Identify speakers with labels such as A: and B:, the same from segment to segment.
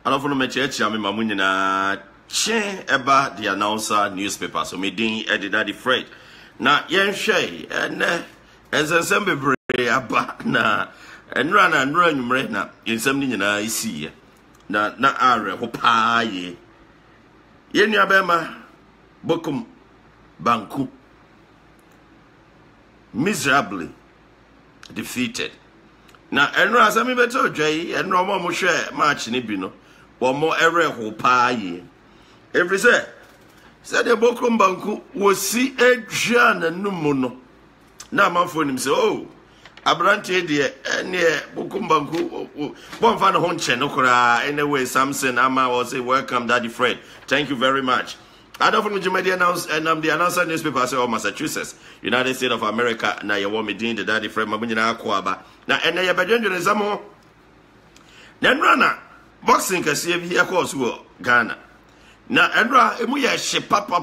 A: don't know me church ya me mamu na che eba the announcer newspaper so me din edida the Fred na yen hwe ene ensensem bebre aba na enra na nra nwumre na ensem ni nyina isi na are ho paaye ye nua bema Bokum Banku miserably defeated. Now, enra asami beto dwai enra mo hwe match ni bi no wo mo ere ho paaye every say said the Bokum Banku was see edwa na numu no na manfo nim say oh abrante de ene Bokum Banku bon fa no ho nche no kora anyway Samson ama was say welcome Daddy Fred, thank you very much. I don't know if announce and the announcer newspaper say Massachusetts, United States of America. Now you want me doing the Daddy Fred Mabunyina Akwaba. Now and you better do some then runner boxing can see here course Ghana. Now Andra emuya she papa.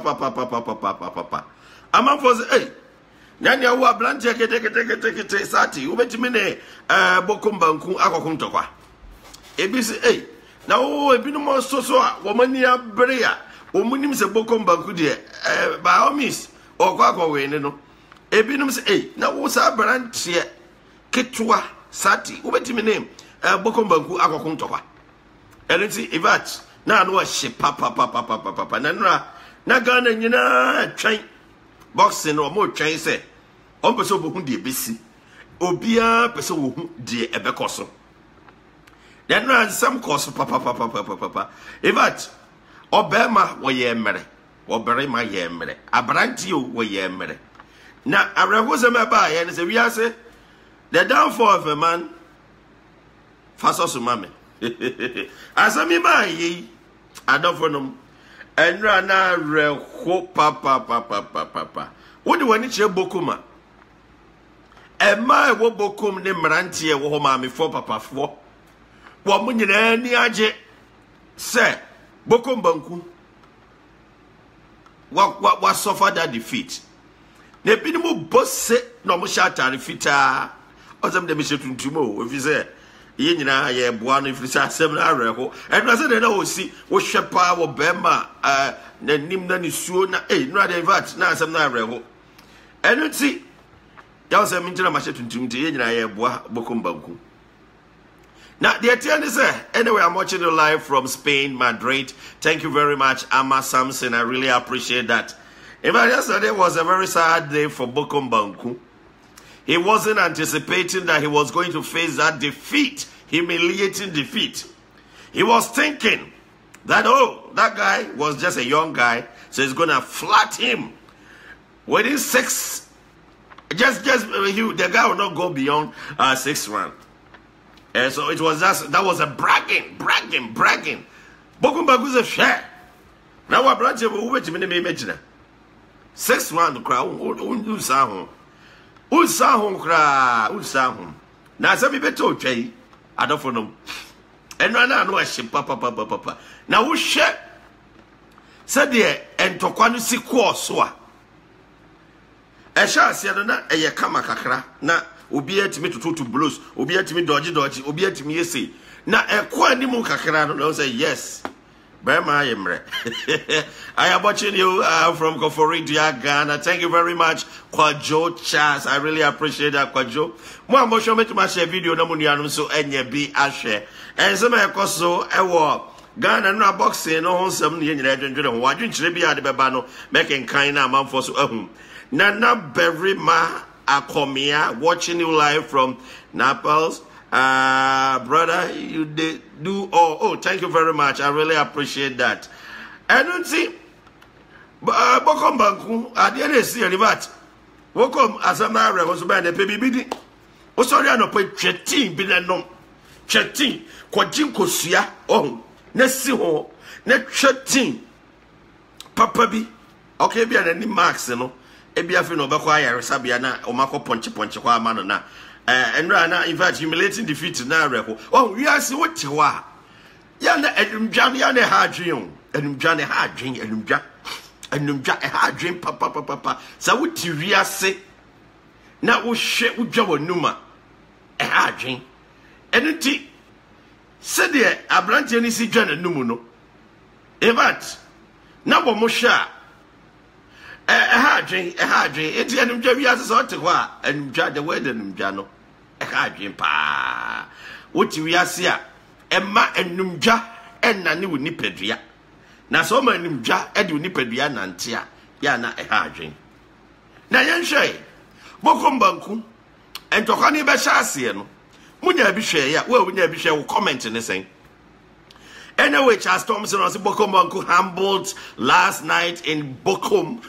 A: Among for hey. Nyanya wa blante take sati. Ubetimine Bokum Banku akokum tokwa. Ebisi hey. Now ebinu mo so woman ya brea. Omunim se Bokum Banku de by all means okwa we no ebinum se eh na wo sa branche ketwa sati ubetimi name Bokum Banku akokon tokwa elenti evat na no hye papa na Ghana nyina twan boxing no mo twan se on pese obohu de besi obia pese wo hu de ebekoso then na some course papa evat Obama wo ye mere oberema ye mere abranti o wo ye mere na arehose meba ye ne se wiase the downfall of a man faso mame asami ba ye adofo enra na reho papa wo de wani che Bokuma ema wo Bokum ne mrantie wo ho mame fo papafo wo mo nyina ni age se Bokum Banku what suffered that defeat. Ne binimu bosse no mo shata refita. Ozem de mission tuntumo if you say ye nyina ye boa no ifrisa asem na areho. And na say na osi wo hwepa wo bema na nim na ni suo na no dey vat na asem na areho. Enu ti ya ozem ntina ma tuntum ti ye nyina ye boa Bokum Banku. Now, the attention is anyway, I'm watching you live from Spain, Madrid. Thank you very much, Amma Samson. I really appreciate that. In fact, yesterday was a very sad day for Bokum Banku. He wasn't anticipating that he was going to face that defeat, humiliating defeat. He was thinking that, oh, that guy was just a young guy, so he's going to flat him. Within the guy will not go beyond 6 rounds. And so it was just, that was a bragging. Bokum Banku is a share. Now what branch of who wait a minute imagine 6 round crowd unsahum cra. Now some people told Jay, I don't know. And I know a ship papa. Now who share said there and Tokwanu si kwaswa. A shall see na a yakama kakra na. Obi atimi to blows, obi atimi dodgy, obi atimi yesi. Na ekwa ni mu kakra no say yes. Bema Emre. I am watching you from Koforidia, Ghana. Thank you very much, Kwajo Charles. I really appreciate that, Kwajo. Mo am show me to my video na munianum so enye bi ahwe. Ense me ekoso ewo Ghana no boxing no honsam ne nyina dwendwere ho. Wadwenkyere bi ade beba no making kind na amamfo so ahum. Nana Berima Akomia, watching you live from Naples. Brother, you did do thank you very much. I really appreciate that. I don't see Bokum Banku at the end of the rivat. Bokum as a man was by the baby bidding. Oh, sorry, I don't pay chatting, bidding, chatting, quajim kosia, Nessiho, net chatting. Papa B. Okay, be any marks, you know. Ebiafi no bekwaya Sabiana o mako ponche kwa mano na and na in fact humiliating defeat na reho we are see what you are ya na edumdwan ya na ha adwen edumdwan ha adwen edumdwan ha adwen papa sa wuti wiase na wo hwe udwa wanuma ha adwen enuti said the Abrantian is John and Numuno. Evat, number Mosha. A hardry, it's an Javias sort of wa, and judge the wedding, Jano. A hardry pa. What you are see, Emma and Numja, and Nanu Nipedria. Na so many Numja, Edu Nipedria, Nantia, Yana a hardry. Na yan shay, Bokum Banku, and Tokani Bashasian. Munya Bishay, well, we never share comment in the same. Anyway, Charles Thompson was Bokum Banku humbled last night in Bokum.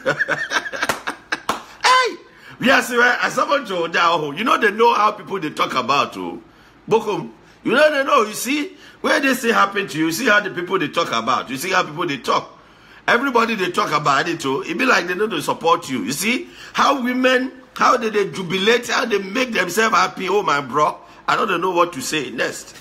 A: Hey, yes, as someone told you, you know they know how people they talk about Bokum. You know they know. You see where this thing happen to you. You see how the people they talk about. You see how people they talk. Everybody they talk about it too. It be like they don't support you. You see how women, how they jubilate, how they make themselves happy. Oh my bro, I don't know what to say next.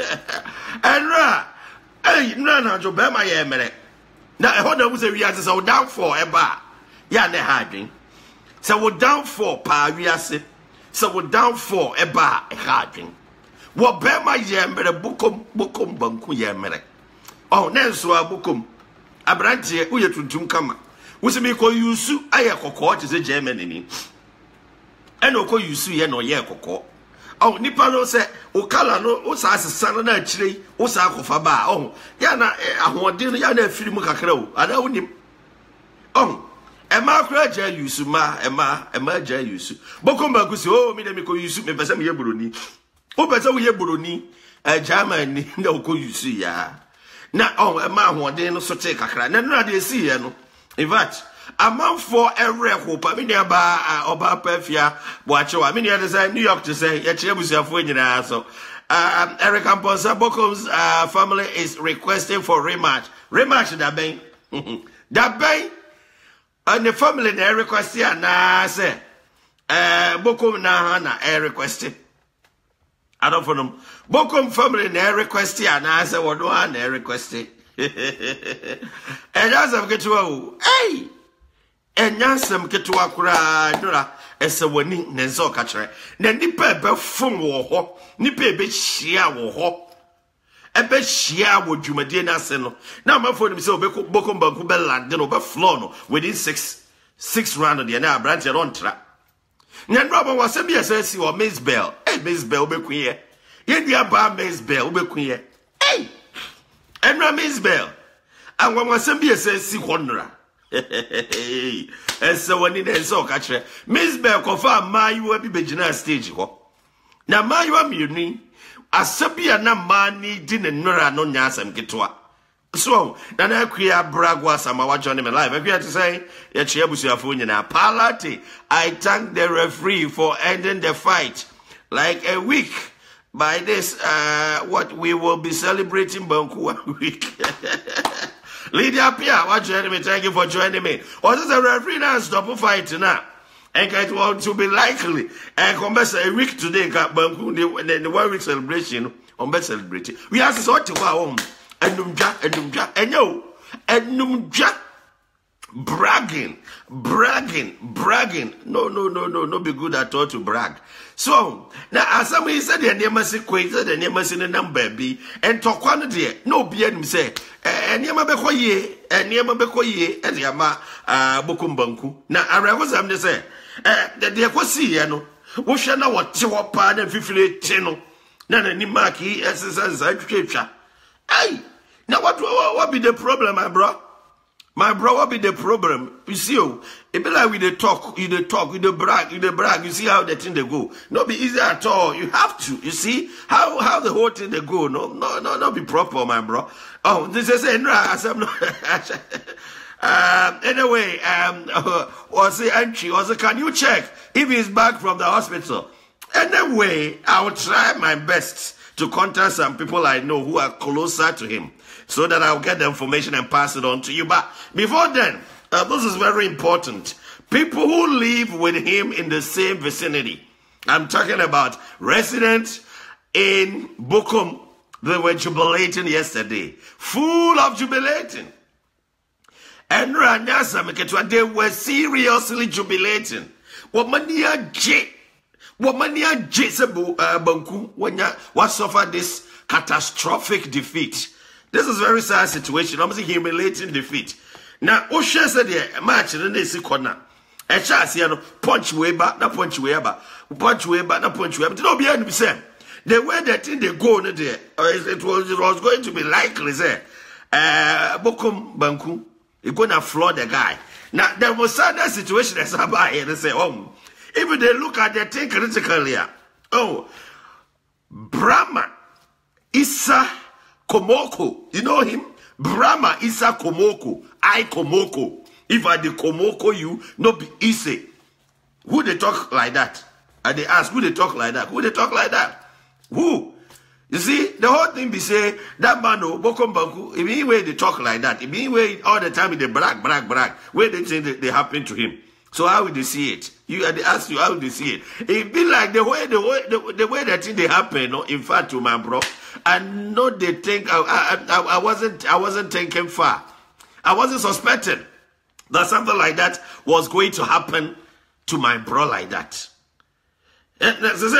A: And hey, no, Joe Bema, yeah, man. Now, I heard them say we are so down for a bar. Yeah, they're hiding. So we're down for pa, we are say. So we're down for a bar, a hiding. What Bema, yeah, man, Bokum, Banku, yeah, man. Oh, Nanso, Bokum. Abrantie, who you to come. We say, me call you su, I have cocoa, is a Germany. And Oko you su, yeah, no, yeah, cocoa. Oh, nipa no say okala no o sa asesa na achire o sa akofa ba oh ya na ahode ya na afiri mu kakra o ada wonim oh ema akra ja yusu ma ema ja yusu Bokum Banku si oh me dem ko yusu me pese me ye buroni o pese wo ye buroni German ni na ko yusu ya na oh ema ahode no so te kakra na no ade si ye no in fact a man for every hope. I mean, about Perfia, watch you. I mean, you understand New York to say, so Eric Amponsa Bokum's family is requesting for rematch. Rematch that bay. That bay and the family they request na say Bokum na hana requesting. I don't know. Bokum family they request na say what do I requesting. And as I'm get to hey. And yansam ketua kura dora ese wani nenzo kachre na nipa be fom wo ho nipa be hia wo ho ebe hia wo dwumade na ase no na mafo nim se Bokum Banku be land no be floor no within 6 round de na branch don tra nya ndo ba wase bi ese si o Miss Bell Miss Bell be kunye ye dia ba Miss Bell be kunye enra Miss Bell an wase bi ese si honra and so when it so catch Miss Bell confirm my you will be begina stage ho na ma you am uni asabia na mani di ne nora no nya asem ketwa so na na akua bragwa sama wa join me live akua to say ya chia busuafo nyina palate I thank the referee for ending the fight like a week by this what we will be celebrating Banku a week. Lydia Pia, what joining me? Thank you for joining me. What is the referee now stop fighting now? And it want to be likely. And come back a week today, Banku, the 1 week celebration on best celebrating. We have to sort to our home. And Numja, and yo, and Numja bragging. No, be good at all to brag. So now, as somebody said, the name is equated, the name is in the number B, and talk one day. No, be him say, and Yama Bekoye, and Yama Bekoye, and Yama Bokum Banku. Now, I was am to say, that they could see, you know, we shall know what you are part and 58 channel. None any marky, as I scripture. Hey, now what be the problem, my bro? My bro, what be the problem? You see, it be like we they talk, you brag, you see how the thing they go. Not be easy at all. You have to, you see, how the whole thing they go. No, be proper, my bro. Oh, this is anyway, was the entry, can you check if he's back from the hospital? Anyway, I will try my best to contact some people I know who are closer to him, so that I'll get the information and pass it on to you. But before then, this is very important. People who live with him in the same vicinity. I'm talking about residents in Bokum. They were jubilating yesterday. Full of jubilating. And they were seriously jubilating. Banku when you suffer this catastrophic defeat. This is very sad situation. I'm saying humiliating defeat. Now, Osha said the match in the corner. A chance, punch way back, not punch way back, punch way back, not punch way back. No, be any same. The way that thing they go in there, it was going to be likely there. Bokum Banku, you're gonna floor the guy. Now, there was that situation as about here. They say, oh, if they look at the thing critically, oh, Brahma Issa Komoko, you know him? Brahma Issa Komoko, I Komoko. If I the Komoko you, no be easy. Who they talk like that? And they ask, who they talk like that? Who they talk like that? Who? You see, the whole thing be say, that man, Bokom Banku, in any way they talk like that, in any way all the time they brag, where they think they happen to him. So how will they see it? They ask you, how will they see it? It be like the way that thing they happen, in fact, to my bro. I know they think, I wasn't thinking far. I wasn't suspecting that something like that was going to happen to my bro like that. But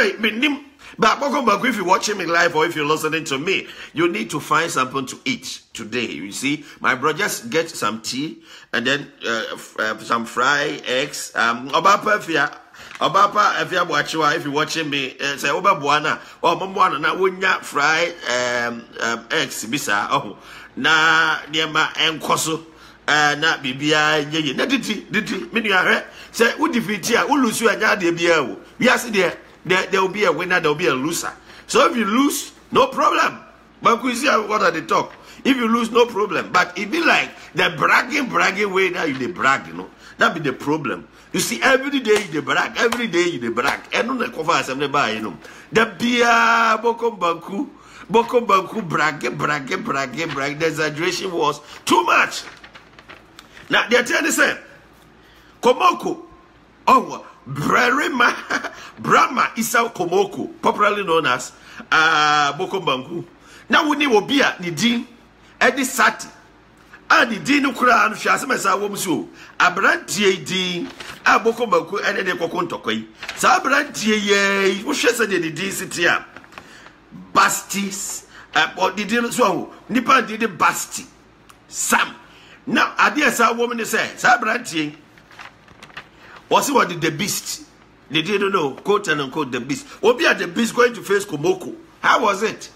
A: if you're watching me live or if you're listening to me, you need to find something to eat today. You see, my bro, just get some tea and then some fried eggs. If you're watching me, say Oba Buana or Mamwana na wunya fried eggs bisa. Oh, na niema enkoso. Na bibia ye na didi menu ahwe say who defeat here who lose you anya de bia wo we are see there will be a winner, there will be a loser. So if you lose, no problem. But we see what are they talk. If you lose, no problem. But it be like the bragging way that you they brag, that be the problem. You see, every day you they brag, every day you they brag. And on the cover assembly by the beer Bokom Banku bragging. The exaggeration was too much. Now they're telling us, Komoko, oh, Brahma Issa Komoko, popularly known as Bokom Banku. Now we need to be at the Dean, Eddie Sati, and the Dean Ukran, Shasamasa Womsu, Abrantie Dean, Bokom Banku, and the Kokontokoi. Sabrantie, who says the Dean City, Bastis, or the Dean so, Nipa did the Basti, Sam. Now, I dare say, woman say, Sabrantie. Was what did the beast? They didn't know, quote and unquote, the beast. Obi at the beast going to face Komoko. How was it?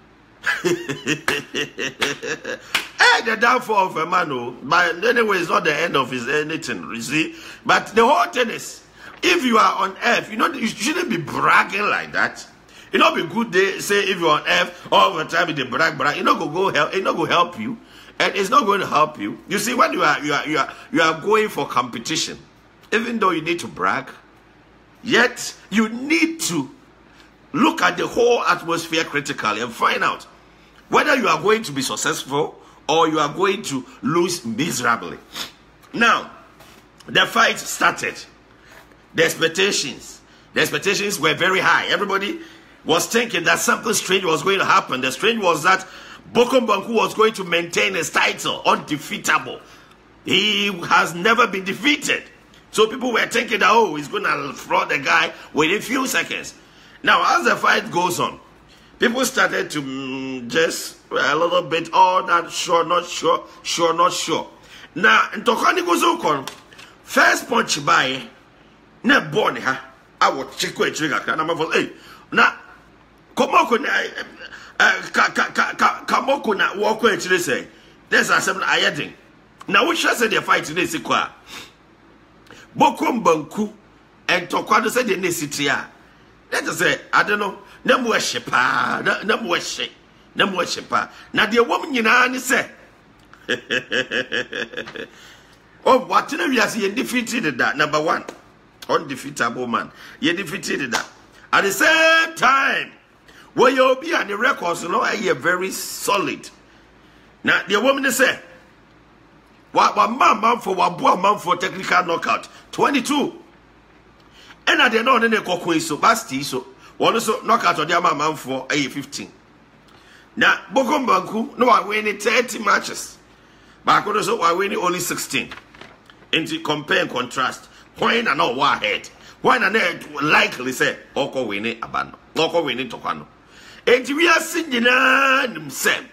A: The downfall of a man, but anyway, it's not the end of his anything, you see. But the whole thing is, if you are on earth, you shouldn't be bragging like that. It not be good day, say if you're on earth, all the time they brag, it not go help, it not go help you, and it's not going to help you. You see, when you are going for competition, even though you need to brag, yet you need to look at the whole atmosphere critically and find out whether you are going to be successful or you are going to lose miserably. Now, the fight started. The expectations were very high. Everybody was thinking that something strange was going to happen. The strange was that Bokom Banku was going to maintain his title, undefeatable. He has never been defeated. So people were thinking that, oh, he's going to fraud the guy within a few seconds. Now, as the fight goes on, people started to just a little bit, oh, not sure, not sure. Now, in Tokani goes on, first punch by, na born ha, I was check with trigger, and I'm like, hey, now, Komoko na walk with you say, there's a seven ayading. Now, which said the fight today, Sikwa. Bokom Banku and Tokwado said in this city. Let us say, I don't know, no worshiper. Now, the woman you know, say, oh, what we are seeing defeated that number one, undefeatable man. You defeated that. At the same time, where you'll be on the records, are very solid. Now, the woman say, one man for technical knockout 22. And I didn't know any cocoa so basti so one also knockout on the man for 15. Now Bokom Banku no I winning 30 matches. But I could also I winning only 16. And to compare and contrast, why not know what head? Why not likely say Oko winning Abano, Oko winning Tokano. And we are singing himself.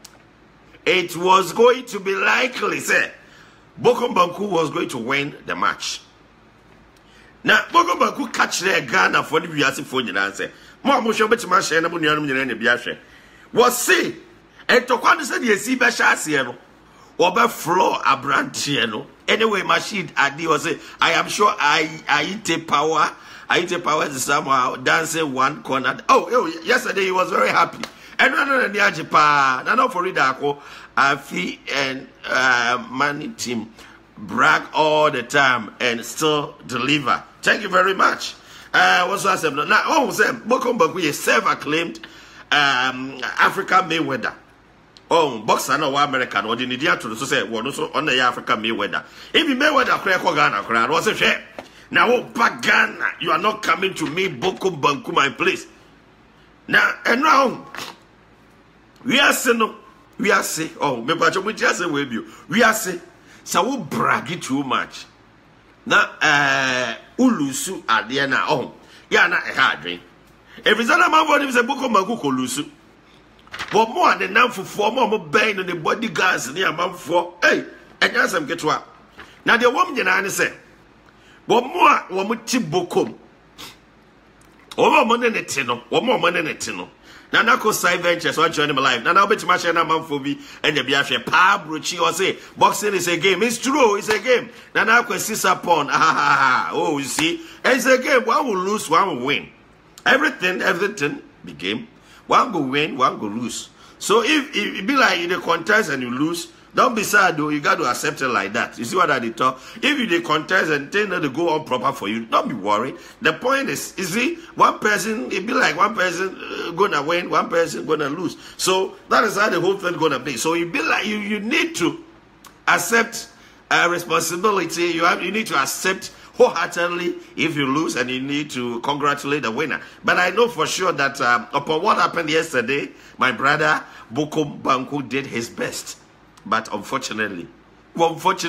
A: It was going to be likely, say, Bokom Banku was going to win the match. Now, Bokom Banku catch their Ghana for the Biasi phone and say, Mom, we shall bet my share and Biashe. Was see, and to quite say, you see, Bashasiano, or by floor a branchiano. Anyway, machine, I was say, I am sure I eat a power. I eat a power somehow dancing one corner. Oh, yesterday he was very happy. And no, not for Ridako, Afi and Money team brag all the time and still deliver. Thank you very much. What's I said? Now, oh, Bokom Banku is self-acclaimed African Mayweather. Oh, boxer no American. What did you do to say? One also on the African Mayweather. If you Mayweather, Ghana, crowd was a share. Now, back Ghana, you are not coming to me, Bokom Banku, my place. Now, and now. We are saying, oh, me pacho we just say we are saying, so we brag too much. Now, ulusu adiana oh, ya na hard drink. If it's not my body, it's a Bokom Banku ulusu. But more than now for 4 more bang on the bodyguards near man for, hey, and yes, I'm get to up. Now the woman you say, but more woman Bokom. One more money in it, one more money in it, Now, Nako side ventures, one joining my life. Now, I'll bet you much man for me and the Biafra. Pa, Bruchi, or say, boxing is a game. It's true, it's a game. Now, Nako sees upon. Oh, you see, it's a game. One will lose, one will win. Everything be game. One will win, one will lose. So, if it be like in the contest and you lose, don't be sad though, you got to accept it like that. You see what I did talk? If you did contest and think that they go on proper for you, don't be worried. The point is, you see, one person, it be like one person gonna win, one person gonna lose. So that is how the whole thing gonna be. So it be like you need to accept responsibility. You need to accept wholeheartedly if you lose, and you need to congratulate the winner. But I know for sure that upon what happened yesterday, my brother Bokom Banku did his best. But unfortunately, we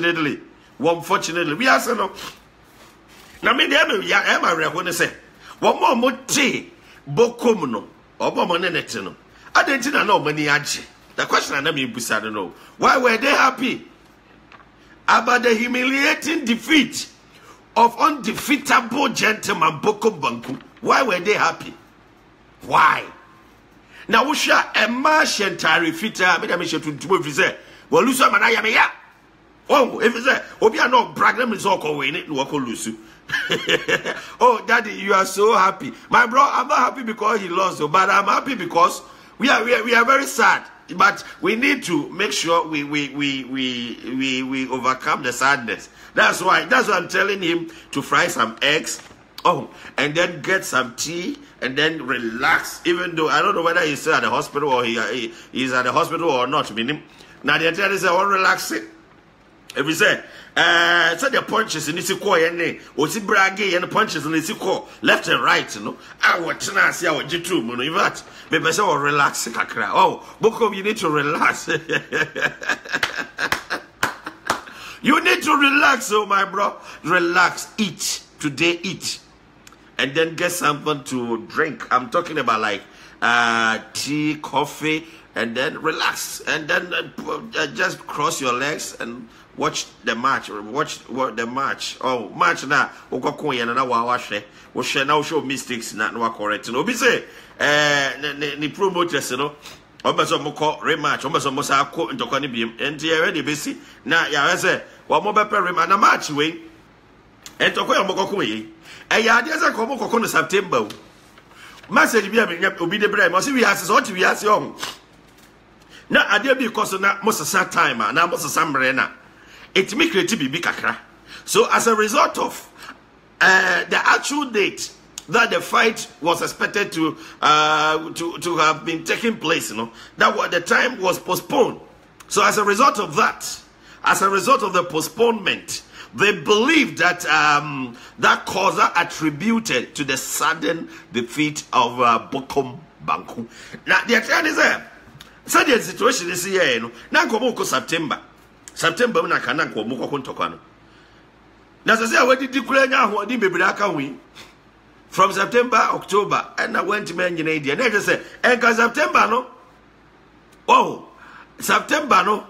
A: are saying no. Now, me am I when I say, one more mote Bokom no, or more nenetino. I didn't know many aji. The question I never busted know. Why were they happy about the humiliating defeat of undefeatable gentleman Bokom Banku? Why were they happy? Why? Now, we shall a martian tarifita, but I mean, to say. Well, lose some and I am here. Oh, if it's a Obia no bragam is all going it, walk lose. Oh, Daddy, you are so happy. My bro, I'm not happy because he lost, but I'm happy because we are very sad. But we need to make sure we overcome the sadness. That's why I'm telling him to fry some eggs. Oh, and then get some tea and then relax. Even though I don't know whether he's still at the hospital or he's at the hospital or not. Meaning. Now the entire is all relaxing. If we say, so the punches in this call, or see braggy and the punches in this call, left and right, you know. I want to see our G2, you know, that. Maybe I say, oh, relax, oh, Bokom, you need to relax. You need to relax, oh, my bro. Relax, eat. Today, eat. And then get something to drink. I'm talking about like tea, coffee. And then relax, and then just cross your legs and watch the match. Watch the match. Oh, match na. Okokoye na wash. We share now show mistakes na correct. No, be say ni promoters no. Obeso mo call rematch. Obeso mo sa ko ntoko ni biem. Enti e ready be see. Na ya say wa mo be rematch na match we. Entoko ya mo kokoye. E ya de say ko mo kokko no September. Message bi a obi de bra mo say we has so we has on. Now, I did because now most of the time, now most of the it make creativity be kakra. So, as a result of the actual date that the fight was expected to have been taking place, you know, that the time was postponed. So, as a result of that, as a result of the postponement, they believe that that cause attributed to the sudden defeat of Bokom Banku. Now, the attorney is there. So the situation is here, no. Now come on, September. September, we na kana come on, ntokwa no. Na say we di declare nya ho di bebre aka wi. from September, October, and I went to Manjanadia. And I just said, and because September, no? Oh, September, no?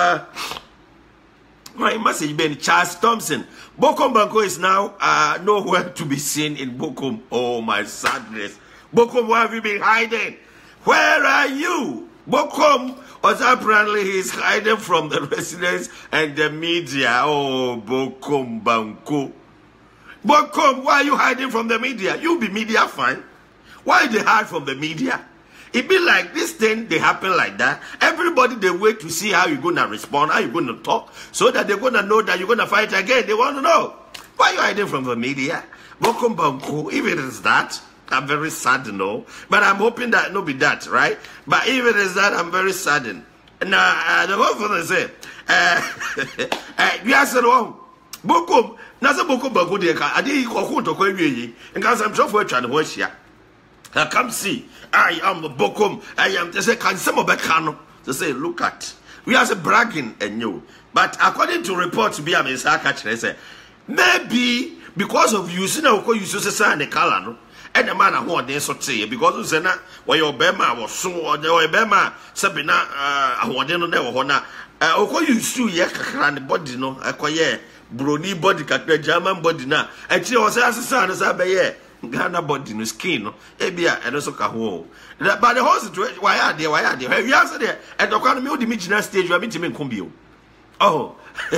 A: My message been Charles Thompson. Bokom Banku is now nowhere to be seen in Bokom. Oh, my sadness. Bokom, where have you been hiding? Where are you? Bokom was apparently he's hiding from the residents and the media. Oh, Bokom Banku. Bokom, why are you hiding from the media? You be media fine. Why they hide from the media? It be like this thing, they happen like that. Everybody, they wait to see how you're going to respond, how you're going to talk, so that they're going to know that you're going to fight again. They want to know. Why are you hiding from the media? Bokom Banku, if it is that, I'm very saddened, no? But I'm hoping that no be that, right? But if it is that, I'm very saddened. Now, the whole thing is, you asked it wrong. Bokom, nasa Bokom Banku, I didn't call to call you, and because I'm sure for trying to watch ya. Come see, I am Bokom. I am to say, can some of Bekano to say, look at, we are bragging and you. But according to reports, be a Missaka, say, maybe because of you, see, you say, and the Kalano, and the man who are there, so say, because you say, where your Bema was so, or the Bema, Sabina, who are there, Hona, you sue Yaka, the body, no, acquire, Brony body, German body now, and she was as a son as I be. Ghana body no skin no ebia and also ka ho but the whole situation why are they have you answer there and the economy o di me gina stage we meet me nkom bio oh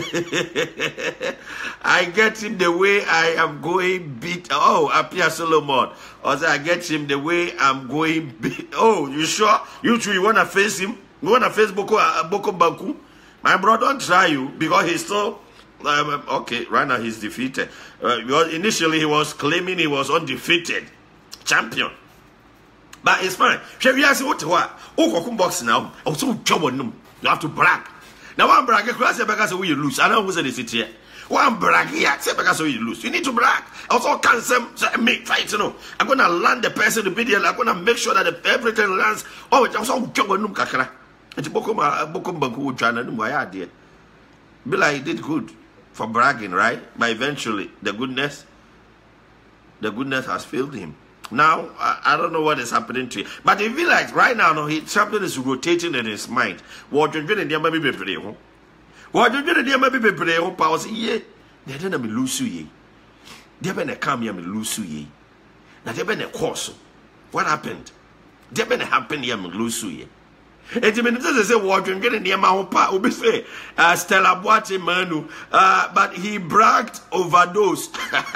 A: I get him the way I am going beat Apia Solomon also I get him the way I'm going beat oh you sure you two you want to face him you want to face Bokom Banku my brother don't try you because he's still okay, right now he's defeated. Because initially he was claiming he was undefeated champion. But it's fine. Shall we ask what? Oh, box now. Also, you have to brag. Now, one brag, because you lose. I don't know who's in the city here. One brag here, because you lose. You need to brag. Also, can some make fight, you know. I'm going to land the person immediately. I'm going to make sure that everything lands. Oh, it's also kakra. It's Bokom Banku trying to do my idea. Bila, he did good for bragging, right? But eventually, the goodness has failed him. Now, I don't know what is happening to him. But it feels like right now, no, something is rotating in his mind. What you're doing, there may be prepared. What you're doing, there may be prepared. Power say, yeah, they didn't be lose you. They been come here, me lose you. Now they been a course. What happened? They been happen here, me lose you. And the say what you're getting near my obi say Stella Boate Manu, but he bragged overdose.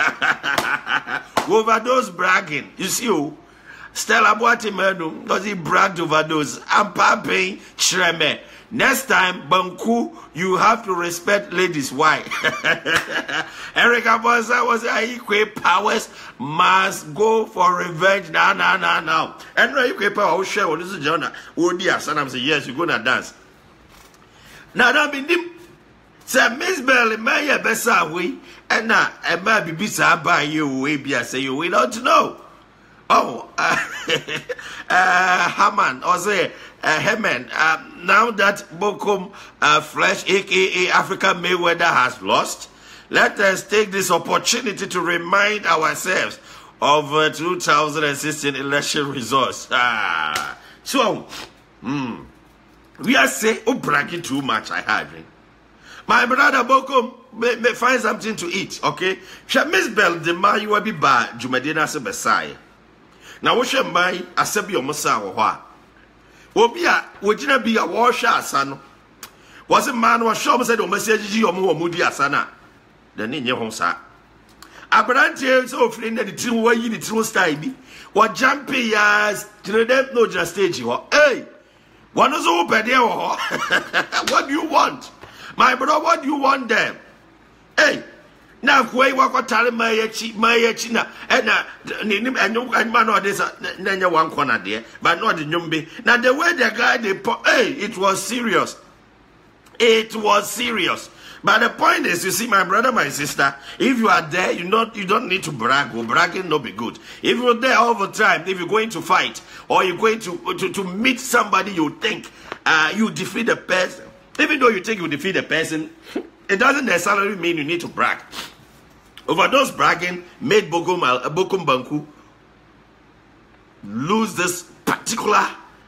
A: Overdose bragging. You see, Stella Boate Manu, because he bragged overdose. I'm papping Shreme. Next time, Banku, you have to respect ladies. Why? Erica Bonsa was equate powers must go for revenge. Now. And no equate power, share what is the journal. Oh, dear, son, I'm saying, yes, you're going to dance. Now, that be dim. Say, Miss Belly, may a bessa way, and now, and maybe be by you, way be I say you, we don't know. Oh, Haman, or say, Hemen, now that Bokom Flesh, aka Africa Mayweather, has lost, let us take this opportunity to remind ourselves of 2016 election results. So, we are saying, oh, bragging too much, I had. My brother Bokom, may find something to eat, okay? Miss Bell, the man you will be by Jumadina Sebesai. Now, what shall my Asabi or Massa or what? Obia, would you be a washer, son? Was a man was sure said, or message you or more moody asana? The Nina Honsa. A branch so friend that the true way you the true style. What jumpy as to them no just stage you. Hey, one is open there. What do you want? My brother, what do you want them? Hey. Now, why walk tell my china, and man or this, then one corner there, but not the numbi. Now, the way the guy they put, hey, it was serious. It was serious. But the point is, you see, my brother, my sister, if you are there, you don't need to brag. Or bragging not be good. If you're there all the time, if you're going to fight, or you're going to meet somebody you think you defeat the person, even though you think you defeat the person, it doesn't necessarily mean you need to brag. Overdose bragging made Bokum Banku lose this particular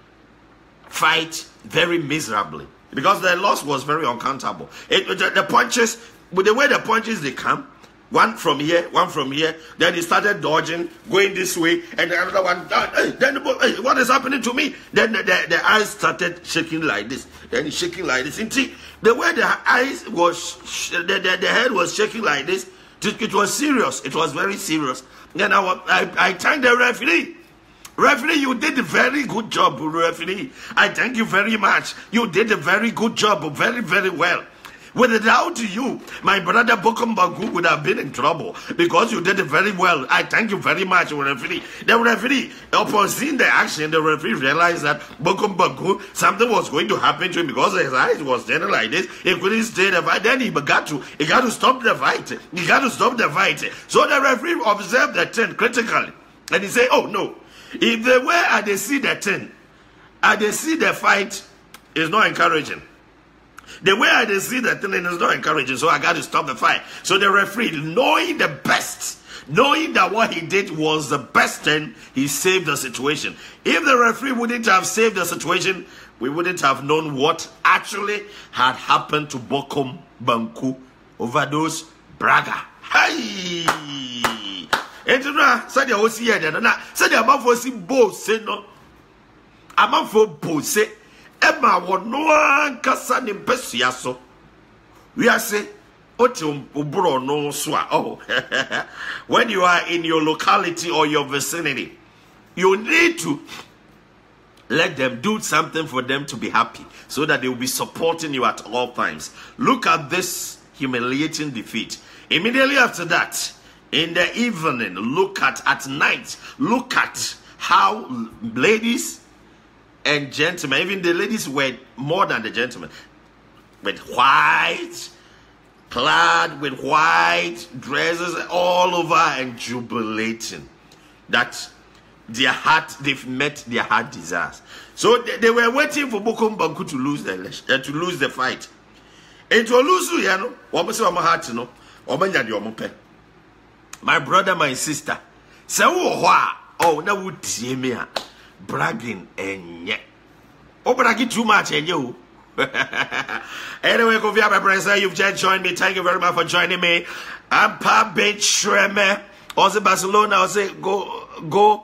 A: fight very miserably because the loss was very uncountable. The punches, with the way the punches they come, one from here, then he started dodging, going this way, and the other one, then what is happening to me? Then the eyes started shaking like this, then he's shaking like this. And see, the way the eyes was, the head was shaking like this, it was serious. It was very serious. Then I thanked the referee. Referee, you did a very good job, referee. I thank you very much. You did a very good job, very, very well. Without you, my brother Bokum Banku would have been in trouble because you did it very well. I thank you very much, referee. The referee, upon seeing the action, the referee realized that Bokum Banku, something was going to happen to him because his eyes was turning like this. He couldn't stay the fight. Then he got to stop the fight. He got to stop the fight. So the referee observed the thing critically, and he said, "Oh no, if the way I see the thing, I see the fight is not encouraging." The way I see the thing is not encouraging, so I got to stop the fight. So the referee, knowing the best, knowing that what he did was the best thing, he saved the situation. If the referee wouldn't have saved the situation, we wouldn't have known what actually had happened to Bokum Banku Overdose Braga. Hey! Entra, said the OCA, said the amount for si bo say no. Amount for bo say. Emma won no one kasa ni mpesua so. We are say oti ubro no so. Oh, when you are in your locality or your vicinity, you need to let them do something for them to be happy, so that they will be supporting you at all times. Look at this humiliating defeat. Immediately after that, in the evening, look at night, look at how ladies and gentlemen, even the ladies were more than the gentlemen, with white, clad with white dresses all over and jubilating that they've met their heart desires. So they were waiting for Bokum Banku to lose the fight. And to lose, you know, my brother, my sister, oh, now would see me bragging and yet. Oh, bragging too much and you. Anyway, Kofi Ababresa, you've just joined me. Thank you very much for joining me. I'm Pa Ben Shreme. Also Barcelona, I'll say go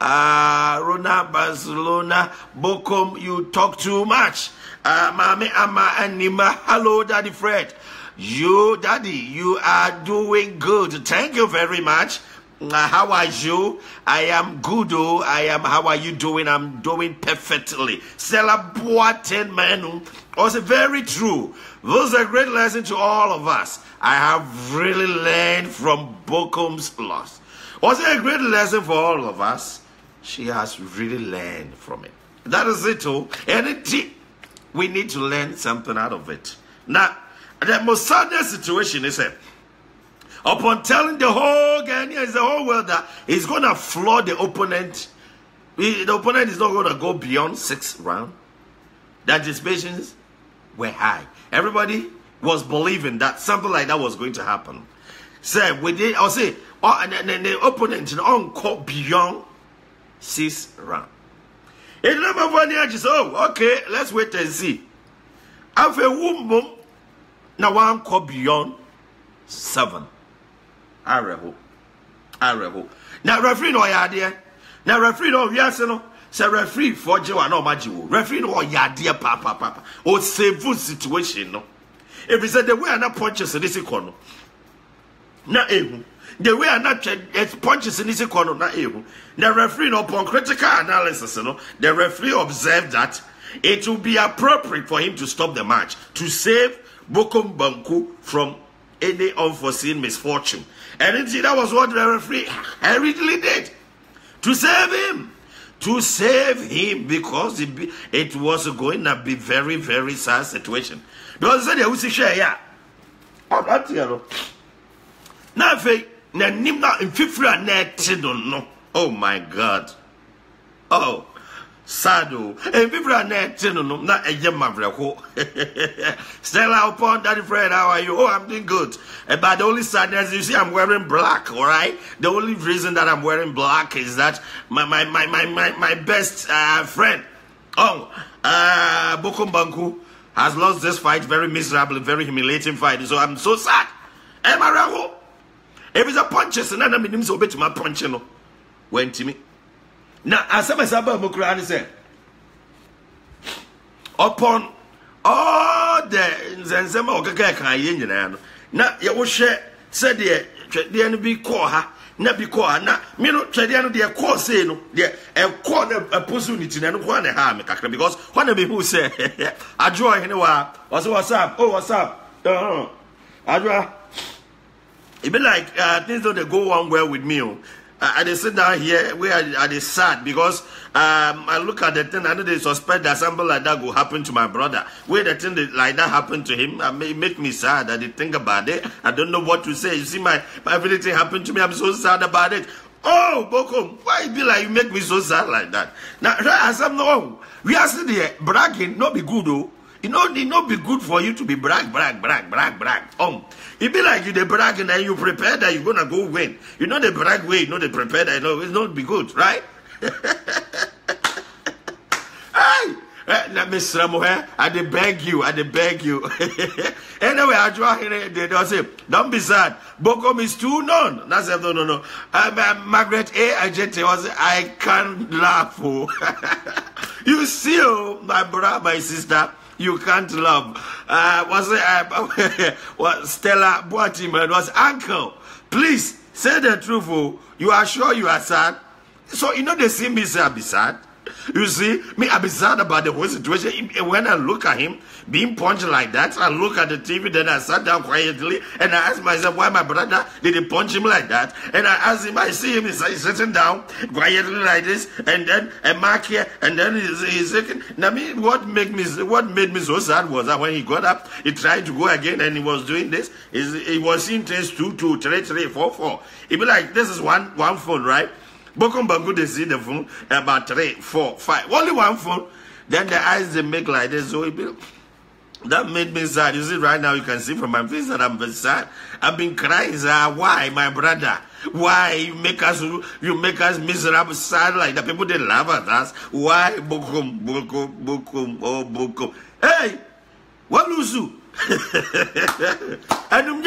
A: Rona Barcelona. Bokum, you talk too much. Mami Ama and Nima. Hello, Daddy Fred. You, Daddy, you are doing good. Thank you very much. How are you? I am good. Oh, how are you doing? I'm doing perfectly. Celebrating menu. Also very true. This is a great lesson to all of us. I have really learned from Bokum's loss. Also a great lesson for all of us. She has really learned from it. That is it. Oh, and we need to learn something out of it. Now, the most saddest situation is that upon telling the whole Ghanaians, the whole world that he's going to floor the opponent, the opponent is not going to go beyond 6 rounds. The anticipations were high. Everybody was believing that something like that was going to happen. So we did, I'll say, the opponent on go beyond 6 rounds. In number 1 year, just okay, let's wait and see. After boom, now one go beyond 7. Areho. Now referee no yade. Now referee no wiase no. Say referee for jewa no majiwo. Referee no yade papa. O save situation no. If he said the way na punches in this corner. Na ehu. The way na punches in this corner na ehu. The referee no upon critical analysis no. The referee observed that it will be appropriate for him to stop the match to save Bokum Banku from any unforeseen misfortune. And indeed, that was what the referee hurriedly did. To save him. To save him, because it was going to be very, very sad situation. Because they said, share, yeah. I'm not here. Now, oh my God. Oh. Sado. And people are not not a yamavreco. Stella upon daddy friend, how are you? Oh, I'm doing good. But the only sadness, you see, I'm wearing black, all right? The only reason that I'm wearing black is that my best friend, Bokum Banku, has lost this fight, very miserable, very humiliating fight. So I'm so sad. Hey, Maraho, if it's a punches, and then I'm in so bit my punch, you know, went to me. Now, as I said, upon all the Zenzema or Kaka, now you will share, said the enemy call her. Na bi ko na me no twede no de ko say no de e ko na opportunity na no ko na ha me kakra because when be who say ajo hene wa what's up ajo it be like things don't go on well with me. I just sit down here where I just sad because I look at the thing. I know they suspect that something like that will happen to my brother. Where the thing like that happened to him, it make me sad. I did think about it. I don't know what to say. You see, my everything happened to me. I'm so sad about it. Oh, Bokum, why be like you make me so sad like that? Now, as I'm no, we are sitting there bragging. Not be good though. You know, it not be good for you to be brag. It be like you the bragging and you prepare that you're gonna go win. You know the brag way, you know the prepare that it's not be good, right? Hey, let me Samuel, I beg you. Anyway, I draw here. They don't say, don't be sad. Bokum is too known. That's no. Margaret A. Ajete was I can't laugh. You see, my brother, my sister. You can't love. Was Stella Boatiman was uncle. Please say the truth. You are sure you are sad? So you know they see me say I be sad. You see, me I be sad about the whole situation. When I look at him being punched like that, I look at the TV, then I sat down quietly and I asked myself why my brother did he punch him like that. And I asked him, I see him, he's sitting down quietly like this, and then a mark here, and then he's sitting. Now, what made me so sad was that when he got up, he tried to go again, and he was doing this. He was seeing things 2, 2, 3, 3, 4, 4. He'd be like, this is one phone, right? Bokum Bangu, they see the phone about 3, 4, 5. Only one phone. Then the eyes they make like this. So that made me sad. You see, right now you can see from my face that I'm very sad. I've been crying. Why, my brother? Why you make us miserable, sad like that? People they laugh at us. Why, Bokum? Oh, Bokum. Hey, what lose you? And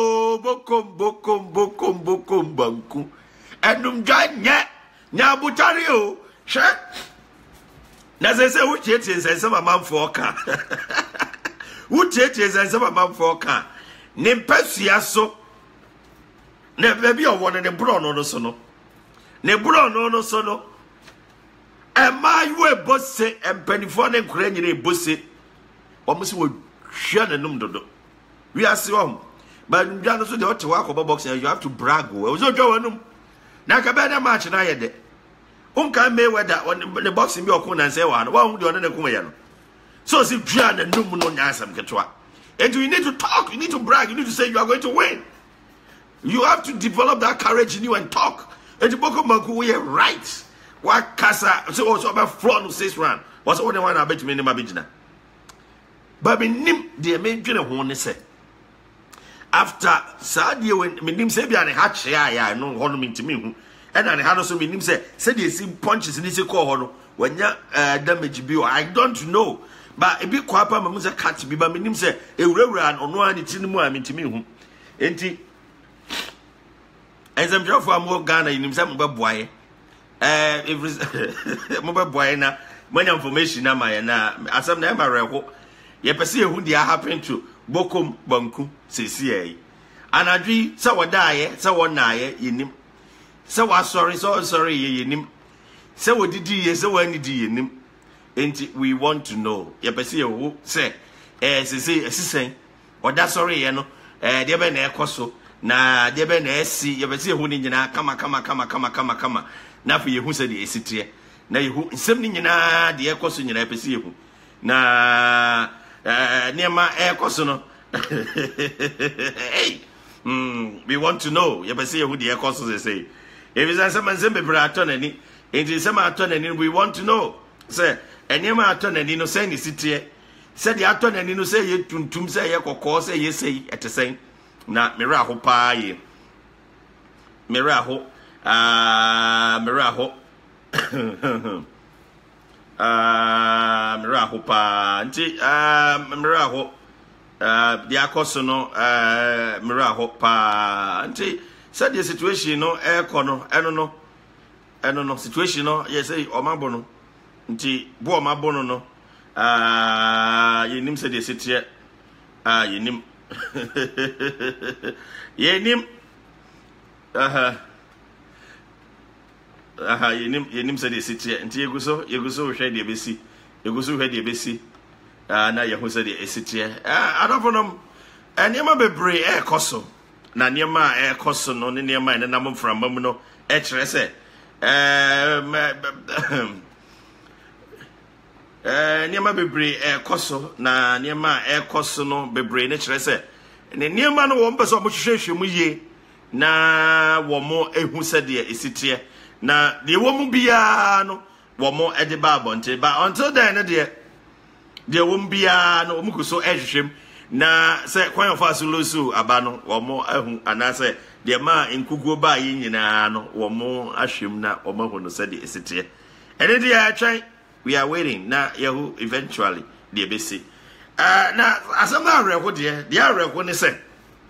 A: Bokum Bangu. And Nyabutario, sure. Now they say, which it is, and some amount for a car. Which it is, and some amount for a car. Nimpesia so. Never be a one in the brown or sono. Nebron no sono. And my way bosse and pennyphone crane bosse. Almost would share the number. We are so. But you also the Ottawa box and you have to brag. Was no Joanum. Now, Cabana match and I had it. Unka Mayweather on the boxing be okun and say one do on the kumayano. So if Jan and Numu no ansam ketwa. And you need to talk, you need to brag, you need to say you are going to win. You have to develop that courage in you and talk. And the Boko Maku we are right. What Casa so also about floor no 6 round. Was only one I bet me in my bijina. But nim the main one say. After Sadia when Minim Sabia and Hatch, I know Honor to me. And I had also Minim said they see punches in this call when you damage bill. I don't know. But a big quapa Mamusa catch me, but Minim said a run on one it's in the more I mean to me. Ain't he? As I'm job for more Ghana in himself, boy. If mobile boy now, when information am I now, as I'm never you perceive who they are happening to. Bokum Banku, CCA. And I dream, so what die, so one eye, in so was sorry, in him. So what did he, so when did he in him? And we want to know. You perceive who say, say, or that's sorry, you know, dear Ben Ecoso, na dear Ben SC, you perceive who in come. Now for you who said the city. Now you who, something in the Ecoso in perceive. Na. Near my air cosono. Hey, we want to know. You see who the air cosos say. If it's a Sembe Braton, it is some attorney, we want to know say enema ato na ni no say ni sitie say de ato na ni no say ye tuntum say ye kokko say ye say etesen na mera ho pa ye mera ho mera ho pa nti mera ho the akoso no mera ho pa nti said the situation no kono eno no situation no yes say omabo no nti bo omabo no yenim said the sitie yenim yenim yenim said the sitie nti yeguso hwe de besi na yehu said the sitie adafonom enema bebre koso na niema koso no ne niema ne nam mframa mu no kire se niema bebre koso na niema koso no bebre ne kire se ne niema no wo mpese o hwehwehwe mu ye na wo mo ehu se de esitie na de wo mu bia no wo mo ede ba abonte ba until then ne de wo mu bia no wo mu kuso hwehwem na se kwan of asulusu abano wo mo ahu anase de ma nkuguo ba yi nyina no wo mo ahwem na wo mahu no se de esitie ene de atwan we are waiting na yahu eventually de besi na asama areko de areko ne se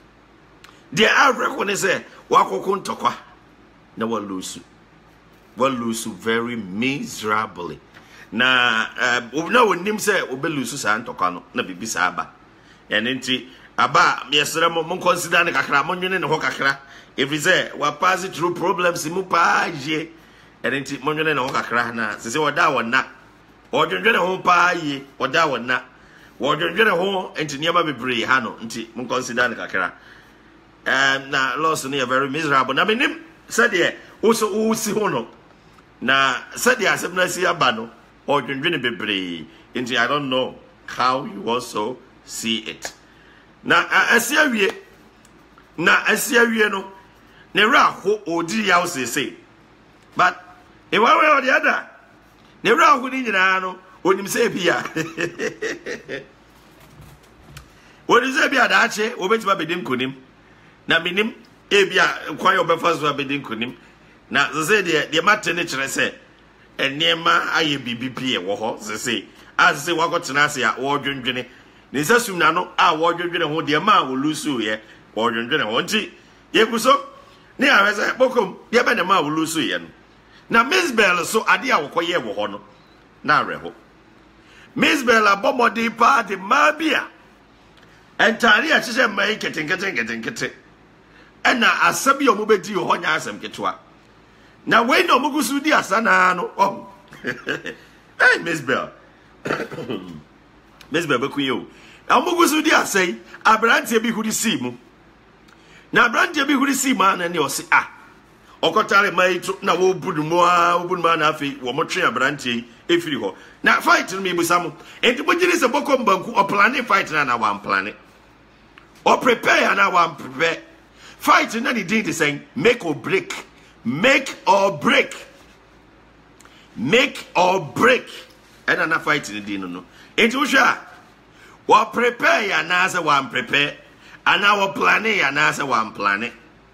A: wakoko ntokwa na walusu very miserably na wonim se obelusu sa ntokwa no na bibisa aba enti aba yesere mo consider ne kakra mo nwene ne ho kakra if is we pass through problems mu pa ye enti mo nwene ne ho kakra na se woda wona odwendwene ho pa ye woda wona wodwendwene ho enti niema bebre ha no enti mo consider ne kakra na loss ne very miserable na menim said ye also si ho no na said ye asem na si aba no odwendwene bebre enti I don't know how you also see it na asiawie no ne ra ho odi ya say but e wa we odi ada ne ra ho ni nyina no onim say bia wodi say bia da ache obetima bedim konim na minim e bia kwan yo befa so bedim konim na say de mate ne kire say enema aye bibibie wo ho say as say wakotena ase ya wo dwendwene ne sasum na no a wo dwendwene ho de ma wo lusu ye wo dwendwene ho nti yekuso ne awese bokom de be ne ma wo lusu ye no na Miss Bell so ade a wo koye wo ho no na reho Miss Bell abomodi pa de ma bia entare a chise mai ketenkete ena asabi o mo bedi ho nya asem ketwa na we no mugusu di asana no oh hey Miss Bell Miss Bell bekuyo amugusu di asai abrante bi hudi simu na abrante bi hudi simu na ne osi okotare mai na wo budu mo na afi wo mo twe abrante efiri ho na fight no mi busamu enti bojiri se bokom banku o plan fight na wan plan o prepare na wan prepare fight na the thing is saying make or break and na fight the din no enti wo hwa wa prepare ya na say wan prepare and our plan ya na say wan plan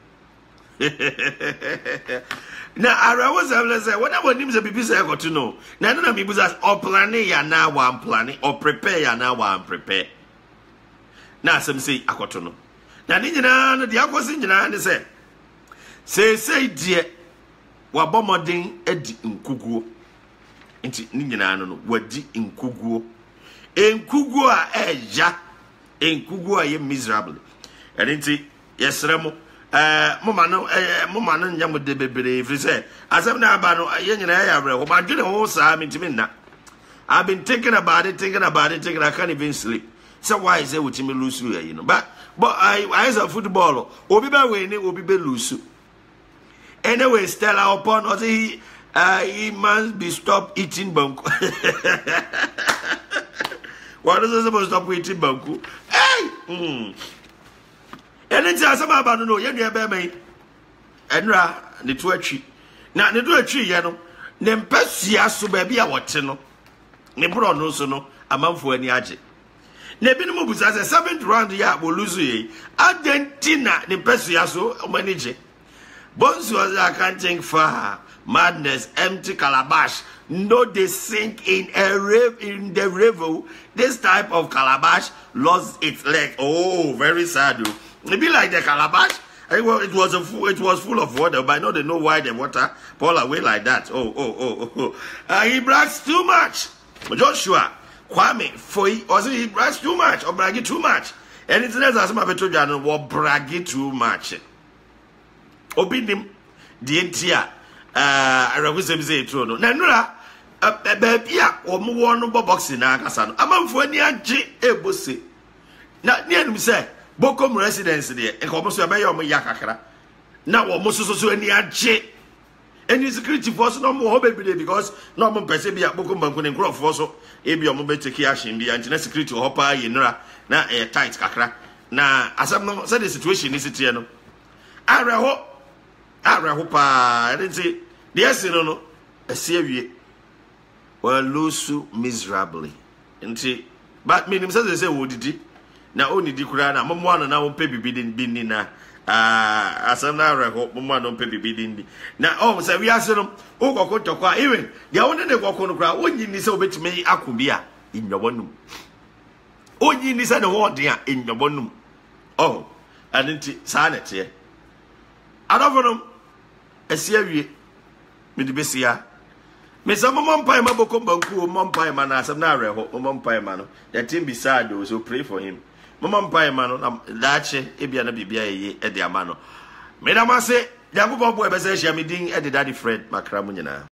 A: na ara was able say when I want him to be say got to know na no me buza or plan ya na wan plan or prepare ya na wan prepare na some say akoto no na ni nyina no de akosi nyina ne say die wa bomodin edi nkuguo nti ni nyina no wadi nkuguo enkuguo a eja enkuguo a ye miserable enti yesremo moma no nyamo de bebere frise asem na aba no ye nyina ya bre ho ba dwene ho saa mentimi na I've been thinking about it I can't even sleep so why is it with me lose you know but I as a footballer obi be we ni obi be lose anyway Stella upon or he must be stop eating banku what is supposed to stop eating banku hey and it's asama ba no ye nua be mai enra ne to atwi na ne do atwi ye no ne mpasua so ba bia wote no ne bro no so no amanfo ani age na bi no mu busa se 7th round ya bo lose ye Argentina ne peso ya so manage Bonsu was accounting for madness empty calabash no they sink in the river this type of calabash lost its leg oh very sad it be like the calabash it was full of water, but I know they know why the water pour away like that. He brags too much. Joshua, Kwame, he brags too much or bragging too much. Anything else as my betrothed will bragging too much. Obinim, the entire, I represent the throne. Nanura, baby, or more boxing, Nakasano. Among for any Ebosi. Not near me say. Bokom residence there, and almost a mayor of Yakakra. Now, almost so any age. Any security force no more baby because no more Persebia Bokom Bankun and Grove also, Abia Mobile Kiash in the anti security hopper, Yenra, na a tight kakra. Now, as I'm said the situation is it, no. I hope I didn't say, yes, no, a serious well, lose miserably. And see, but meaning says they say, what did he? Na only di kura na mwana na won pe bibidin binni na asam na reho mwana no pe bibidin na o se wi ase no o kokko tokwa even dia won ne kokko no kura onyi ni se obetime akobi a innobonum onyi ni se ne ho de a innobonum oh anti sa na te adofo esi awie me di besia me some mumpai maboko banku mumpai man asam na reho mumpai man no the team beside you so pray for him Mama mpa emano na dache ebia na bibia ye e de amano me na ma se yakubo bo e be se hia me din e de daddy Fred makra mu nyina